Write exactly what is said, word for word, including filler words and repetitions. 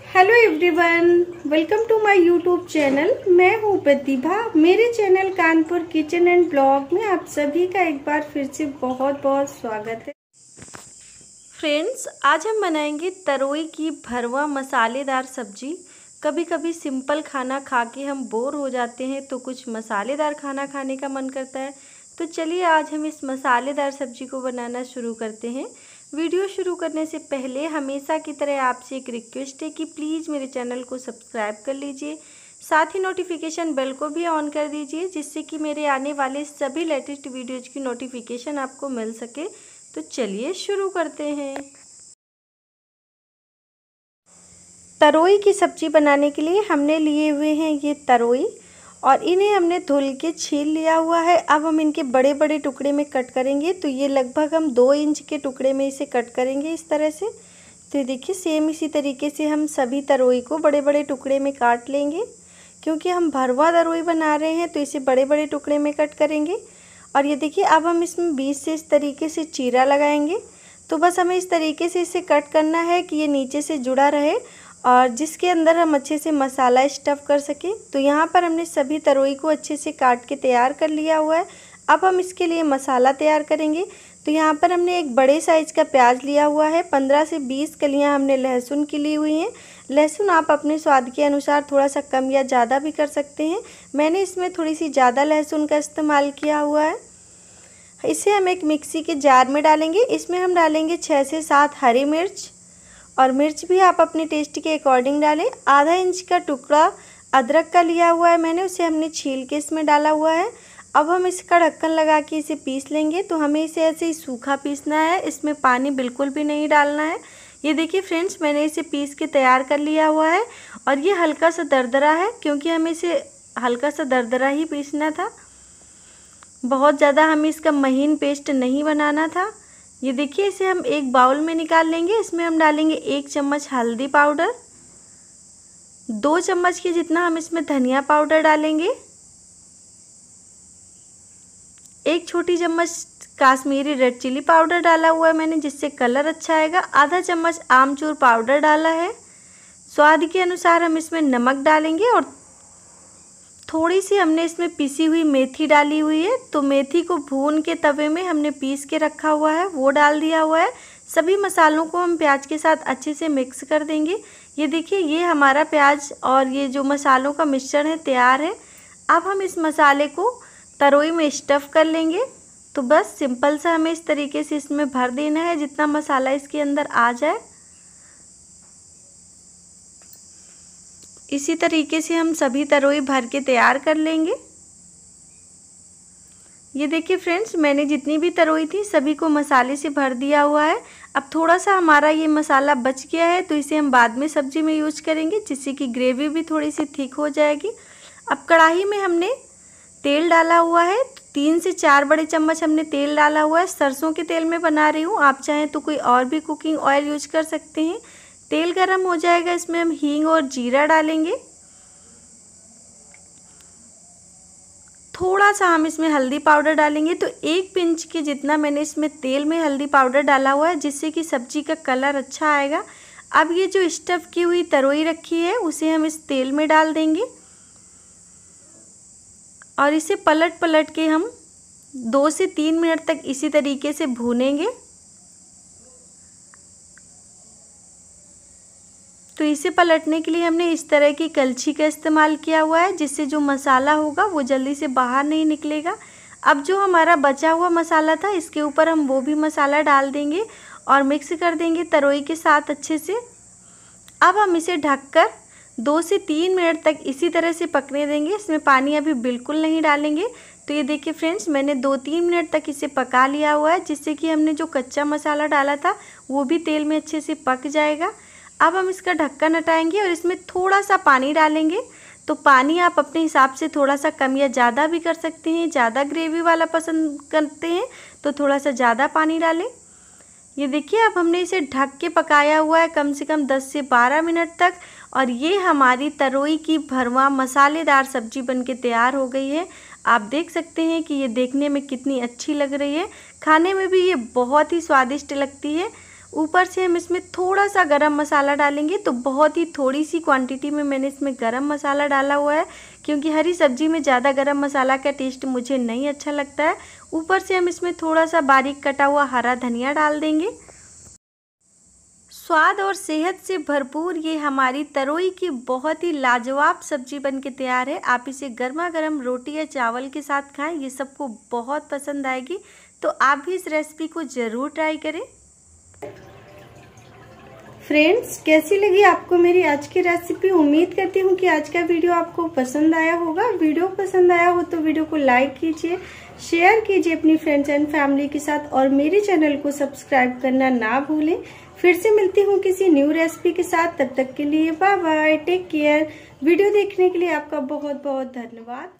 Hello everyone, welcome to my YouTube channel. मैं हूँ प्रतिभा। मेरे channel Kanpur kitchen and blog में आप सभी का एक बार फिर से बहुत बहुत स्वागत है। फ्रेंड्स, आज हम बनाएंगे तरोई की भरवा मसालेदार सब्जी। कभी कभी सिंपल खाना खा के हम बोर हो जाते हैं तो कुछ मसालेदार खाना खाने का मन करता है। तो चलिए आज हम इस मसालेदार सब्जी को बनाना शुरू करते हैं। वीडियो शुरू करने से पहले हमेशा की तरह आपसे एक रिक्वेस्ट है कि प्लीज़ मेरे चैनल को सब्सक्राइब कर लीजिए, साथ ही नोटिफिकेशन बेल को भी ऑन कर दीजिए जिससे कि मेरे आने वाले सभी लेटेस्ट वीडियोज़ की नोटिफिकेशन आपको मिल सके। तो चलिए शुरू करते हैं। तरोई की सब्ज़ी बनाने के लिए हमने लिए हुए हैं ये तरोई और इन्हें हमने धुल के छील लिया हुआ है। अब हम इनके बड़े बड़े टुकड़े में कट करेंगे। तो ये लगभग हम दो इंच के टुकड़े में इसे कट करेंगे इस तरह से। तो ये देखिए सेम इसी तरीके से हम सभी तरोई को बड़े बड़े टुकड़े में काट लेंगे। क्योंकि हम भरवा तरोई बना रहे हैं तो इसे बड़े बड़े टुकड़े में कट करेंगे। और ये देखिए अब हम इसमें बीच से इस तरीके से चीरा लगाएंगे। तो बस हमें इस तरीके से इसे कट करना है कि ये नीचे से जुड़ा रहे और जिसके अंदर हम अच्छे से मसाला स्टफ़ कर सकें। तो यहाँ पर हमने सभी तरोई को अच्छे से काट के तैयार कर लिया हुआ है। अब हम इसके लिए मसाला तैयार करेंगे। तो यहाँ पर हमने एक बड़े साइज़ का प्याज लिया हुआ है। पंद्रह से बीस कलियाँ हमने लहसुन की ली हुई हैं। लहसुन आप अपने स्वाद के अनुसार थोड़ा सा कम या ज़्यादा भी कर सकते हैं। मैंने इसमें थोड़ी सी ज़्यादा लहसुन का इस्तेमाल किया हुआ है। इसे हम एक मिक्सी के जार में डालेंगे। इसमें हम डालेंगे छः से सात हरी मिर्च और मिर्च भी आप अपने टेस्ट के अकॉर्डिंग डालें। आधा इंच का टुकड़ा अदरक का लिया हुआ है मैंने, उसे हमने छील के इसमें डाला हुआ है। अब हम इसका ढक्कन लगा के इसे पीस लेंगे। तो हमें इसे ऐसे ही सूखा पीसना है, इसमें पानी बिल्कुल भी नहीं डालना है। ये देखिए फ्रेंड्स, मैंने इसे पीस के तैयार कर लिया हुआ है और ये हल्का सा दरदरा है क्योंकि हमें इसे हल्का सा दरदरा ही पीसना था। बहुत ज़्यादा हमें इसका महीन पेस्ट नहीं बनाना था। ये देखिए इसे हम एक बाउल में निकाल लेंगे। इसमें हम डालेंगे एक चम्मच हल्दी पाउडर, दो चम्मच के जितना हम इसमें धनिया पाउडर डालेंगे, एक छोटी चम्मच काश्मीरी रेड चिली पाउडर डाला हुआ है मैंने जिससे कलर अच्छा आएगा। आधा चम्मच आमचूर पाउडर डाला है। स्वाद के अनुसार हम इसमें नमक डालेंगे और थोड़ी सी हमने इसमें पिसी हुई मेथी डाली हुई है। तो मेथी को भून के तवे में हमने पीस के रखा हुआ है, वो डाल दिया हुआ है। सभी मसालों को हम प्याज के साथ अच्छे से मिक्स कर देंगे। ये देखिए ये हमारा प्याज और ये जो मसालों का मिश्रण है तैयार है। अब हम इस मसाले को तरोई में स्टफ़ कर लेंगे। तो बस सिंपल सा हमें इस तरीके से इसमें भर देना है जितना मसाला इसके अंदर आ जाए। इसी तरीके से हम सभी तरोई भर के तैयार कर लेंगे। ये देखिए फ्रेंड्स, मैंने जितनी भी तरोई थी सभी को मसाले से भर दिया हुआ है। अब थोड़ा सा हमारा ये मसाला बच गया है तो इसे हम बाद में सब्जी में यूज करेंगे जिससे कि ग्रेवी भी थोड़ी सी थिक हो जाएगी। अब कढ़ाई में हमने तेल डाला हुआ है। तीन से चार बड़े चम्मच हमने तेल डाला हुआ है। सरसों के तेल में बना रही हूँ, आप चाहें तो कोई और भी कुकिंग ऑयल यूज कर सकते हैं। तेल गरम हो जाएगा, इसमें हम हींग और जीरा डालेंगे। थोड़ा सा हम इसमें हल्दी पाउडर डालेंगे। तो एक पिंच के जितना मैंने इसमें तेल में हल्दी पाउडर डाला हुआ है जिससे कि सब्जी का कलर अच्छा आएगा। अब ये जो स्टफ़ की हुई तरोई रखी है उसे हम इस तेल में डाल देंगे और इसे पलट पलट के हम दो से तीन मिनट तक इसी तरीके से भूनेंगे। तो इसे पलटने के लिए हमने इस तरह की कलछी का इस्तेमाल किया हुआ है जिससे जो मसाला होगा वो जल्दी से बाहर नहीं निकलेगा। अब जो हमारा बचा हुआ मसाला था इसके ऊपर हम वो भी मसाला डाल देंगे और मिक्स कर देंगे तरोई के साथ अच्छे से। अब हम इसे ढककर दो से तीन मिनट तक इसी तरह से पकने देंगे। इसमें पानी अभी बिल्कुल नहीं डालेंगे। तो ये देखिए फ्रेंड्स, मैंने दो तीन मिनट तक इसे पका लिया हुआ है जिससे कि हमने जो कच्चा मसाला डाला था वो भी तेल में अच्छे से पक जाएगा। अब हम इसका ढक्कन हटाएंगे और इसमें थोड़ा सा पानी डालेंगे। तो पानी आप अपने हिसाब से थोड़ा सा कम या ज़्यादा भी कर सकते हैं। ज़्यादा ग्रेवी वाला पसंद करते हैं तो थोड़ा सा ज़्यादा पानी डालें। ये देखिए अब हमने इसे ढक के पकाया हुआ है कम से कम दस से बारह मिनट तक और ये हमारी तरोई की भरवा मसालेदार सब्जी बनके तैयार हो गई है। आप देख सकते हैं कि ये देखने में कितनी अच्छी लग रही है, खाने में भी ये बहुत ही स्वादिष्ट लगती है। ऊपर से हम इसमें थोड़ा सा गरम मसाला डालेंगे। तो बहुत ही थोड़ी सी क्वांटिटी में मैंने इसमें गरम मसाला डाला हुआ है, क्योंकि हरी सब्जी में ज़्यादा गरम मसाला का टेस्ट मुझे नहीं अच्छा लगता है। ऊपर से हम इसमें थोड़ा सा बारीक कटा हुआ हरा धनिया डाल देंगे। स्वाद और सेहत से भरपूर ये हमारी तरोई की बहुत ही लाजवाब सब्जी बनके तैयार है। आप इसे गर्मा गर्म रोटी या चावल के साथ खाएं, ये सबको बहुत पसंद आएगी। तो आप भी इस रेसिपी को ज़रूर ट्राई करें। फ्रेंड्स, कैसी लगी आपको मेरी आज की रेसिपी? उम्मीद करती हूँ कि आज का वीडियो आपको पसंद आया होगा। वीडियो पसंद आया हो तो वीडियो को लाइक कीजिए, शेयर कीजिए अपनी फ्रेंड्स एंड फैमिली के साथ, और मेरे चैनल को सब्सक्राइब करना ना भूलें। फिर से मिलती हूँ किसी न्यू रेसिपी के साथ। तब तक के लिए bye bye, take care. Video देखने के लिए आपका बहुत बहुत धन्यवाद।